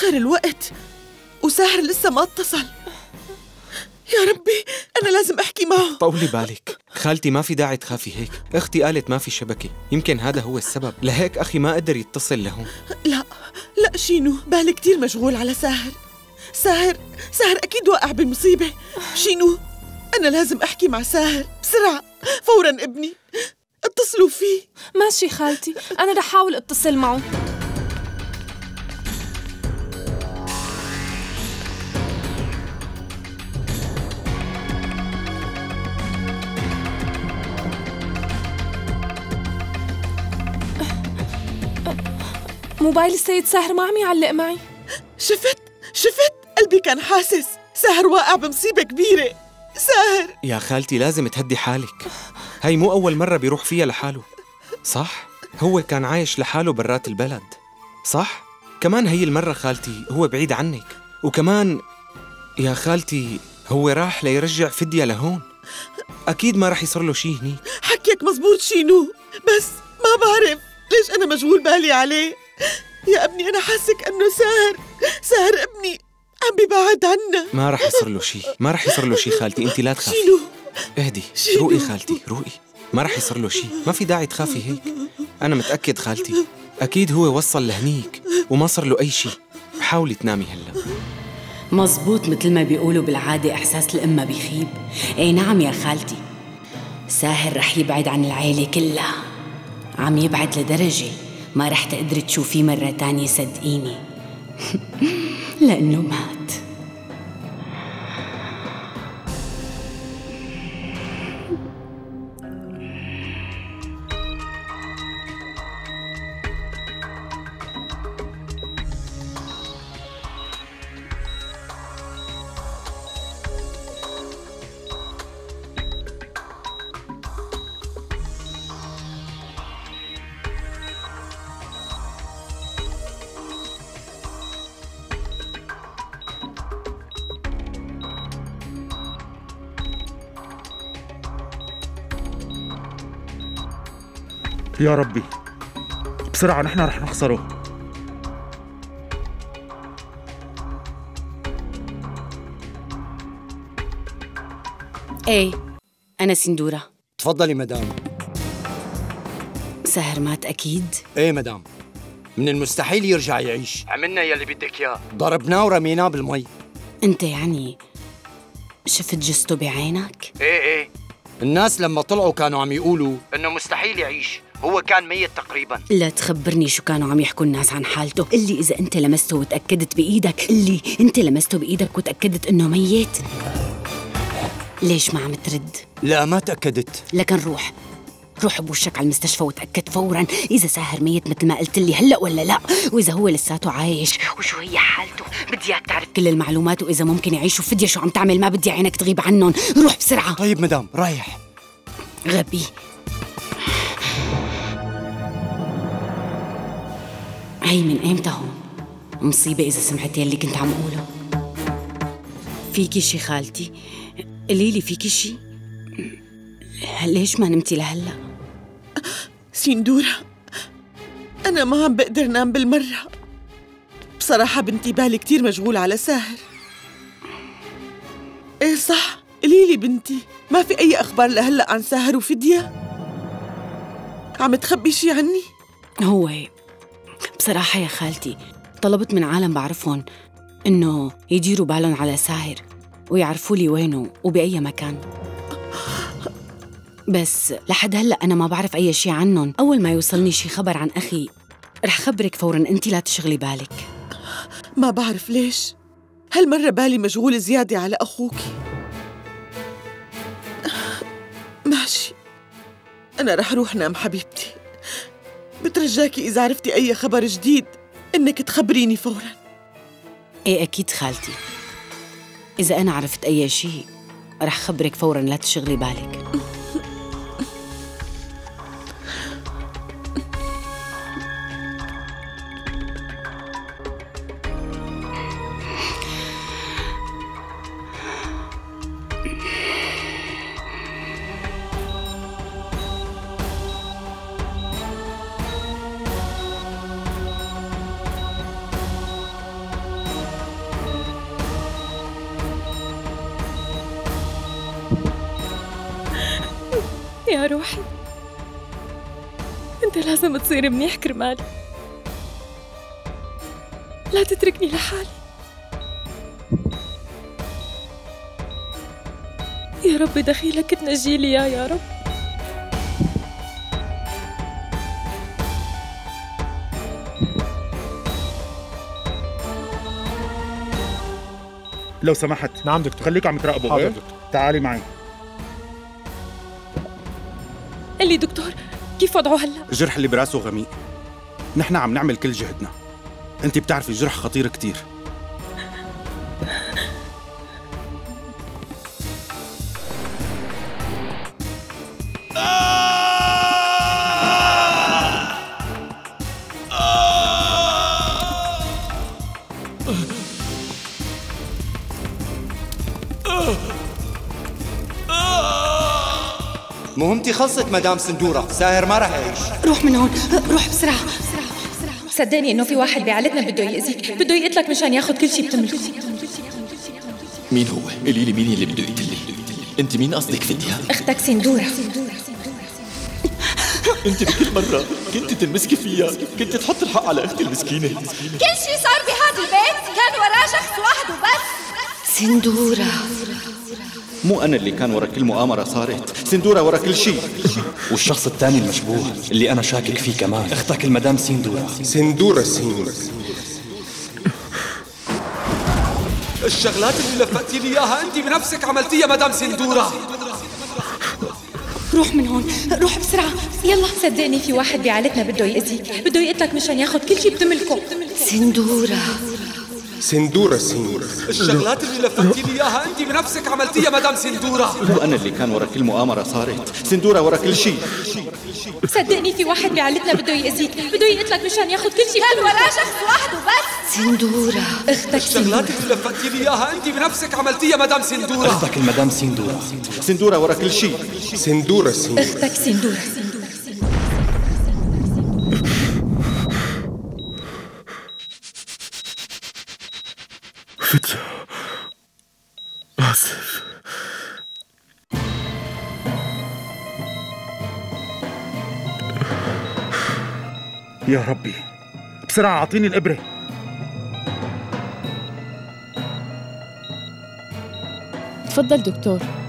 صار الوقت وساهر لسه ما اتصل. يا ربي أنا لازم أحكي معه. طولي بالك خالتي، ما في داعي تخافي هيك. أختي قالت ما في شبكة، يمكن هذا هو السبب، لهيك أخي ما قدر يتصل لهون. لا شينو، بالي كتير مشغول على ساهر. ساهر أكيد واقع بمصيبة. شينو أنا لازم أحكي مع ساهر بسرعة فوراً. ابني اتصلوا فيه. ماشي خالتي، أنا رح أحاول أتصل معه. موبايل السيد ساهر ما عم يعلق معي. شفت قلبي كان حاسس ساهر واقع بمصيبة كبيرة. ساهر يا خالتي لازم تهدي حالك، هاي مو أول مرة بيروح فيها لحاله، صح؟ هو كان عايش لحاله برات البلد، صح؟ كمان هي المرة خالتي هو بعيد عنك، وكمان يا خالتي هو راح ليرجع فدية لهون، أكيد ما رح يصير له شي هني. حكيك مزبوط شينو، بس ما بعرف ليش أنا مشغول بالي عليه. يا ابني أنا حاسك أنه ساهر ابني عم بيبعد عنا. ما رح يصير له شي، ما رح يصير له شي خالتي، انت لا تخافي. شينو اهدي، روقي خالتي روقي، ما رح يصير له شي، ما في داعي تخافي هيك. أنا متأكد خالتي، أكيد هو وصل لهنيك وما صار له أي شي. حاولي تنامي هلا. مزبوط، مثل ما بيقولوا بالعادة إحساس الأمة بيخيب. إيه نعم يا خالتي، ساهر رح يبعد عن العيلة كلها، عم يبعد لدرجة ما رح تقدري تشوفيه مرة تانية صدقيني. لأنه مات. يا ربي بسرعة، نحن رح نخسره. ايه أنا سندورة. تفضلي مدام. ساهر مات أكيد؟ ايه مدام، من المستحيل يرجع يعيش. عملنا يلي بدك اياه، ضربناه ورميناه بالمي. أنت يعني شفت جثته بعينك؟ ايه الناس لما طلعوا كانوا عم يقولوا انه مستحيل يعيش، هو كان ميت تقريبا. لا تخبرني شو كانوا عم يحكوا الناس عن حالته. اللي إذا أنت لمسته وتأكدت بإيدك، اللي أنت لمسته بإيدك وتأكدت إنه ميت، ليش ما عم ترد؟ لا ما تأكدت. لكن روح بوشك على المستشفى وتأكد فوراً إذا ساهر ميت مثل ما قلت لي هلأ ولا لا، وإذا هو لساته عايش وشو هي حالته. بدي إياك تعرف كل المعلومات، وإذا ممكن يعيشوا فدية شو عم تعمل، ما بدي عينك تغيب عنهم. روح بسرعة. طيب مدام، رايح. غبي. هي من ايمتى هون؟ مصيبة إذا سمعت يلي كنت عم قوله. فيكي شي خالتي؟ قليلي فيكي شي؟ ليش ما نمتي لهلأ؟ سندورة أنا ما عم بقدر نام بالمرة بصراحة. بنتي بالي كتير مشغول على ساهر. إيه صح، قليلي بنتي، ما في أي أخبار لهلأ عن ساهر وفدية؟ عم تخبي شي عني؟ هو بصراحة يا خالتي طلبت من عالم بعرفهم إنه يديروا بالهم على ساهر ويعرفوا لي وينه وبأي مكان، بس لحد هلأ أنا ما بعرف أي شي عنهم. أول ما يوصلني شي خبر عن أخي رح خبرك فوراً، أنت لا تشغلي بالك. ما بعرف ليش هالمرة بالي مشغول زيادة على أخوكي. ماشي، أنا رح روح نام حبيبتي. بترجاكي إذا عرفتي أي خبر جديد إنك تخبريني فوراً. إيه أكيد خالتي، إذا أنا عرفت أي شي رح خبرك فوراً، لا تشغلي بالك. يا روحي، انت لازم تصير منيح كرمالي، لا تتركني لحالي. يا رب دخيلك تنجيلي اياه يا رب. لو سمحت. نعم دكتور. خليكم عم تراقبوا. حاضر إيه؟ دكتور. تعالي معي. قل لي دكتور، كيف وضعه هلا؟ الجرح اللي براسه غميق. نحن عم نعمل كل جهدنا. انت بتعرفي الجرح خطير كتير. مهمتي خلصت مدام سندورة، ساهر ما رح يعيش. روح من هون، روح بسرعة. صدقني انه في واحد بعائلتنا بده يأذيك، بده يقتلك مشان ياخذ كل شيء بتملكه. مين هو؟ قولي لي مين اللي بده يقتلني؟ انت مين قصدك فدية؟ اختك سندورة. انت بكل مرة كنت تلمسكي فيها، كنت تحط الحق على اختي المسكينة. كل شيء صار بهذا البيت كان وراه شخص واحد وبس، سندورة. مو انا اللي كان ورا كل مؤامرة صارت، سندورة ورا كل شيء. والشخص الثاني المشبوه اللي انا شاكك فيه كمان اختك المدام سندورة. سندورة الشغلات اللي لفتي لي اياها انت بنفسك عملتيها مدام سندورة. روح من هون، روح بسرعة يلا. صدقني في واحد بعائلتنا بده يأذيك، بده يقتلك مشان ياخذ كل شيء بتملكه. سندورة. الشغلات اللي لفتي لي اياها انت بنفسك عملتيها مدام سندورة. مو انا اللي كان ورا كل مؤامرة صارت، سندورة ورا كل شيء. صدقني في واحد بعائلتنا بده يأذيك، بده يقتلك مشان ياخذ كل شيء كان وراه شخص واحد وبس. سندورة. اختك الشغلات اللي لفتي لي اياها انت بنفسك عملتيها مدام سندورة. اختك المدام سندورة. سندورة ورا كل شيء. اختك سندورة. آسف. يا ربي، بسرعة أعطيني الإبرة. تفضل دكتور.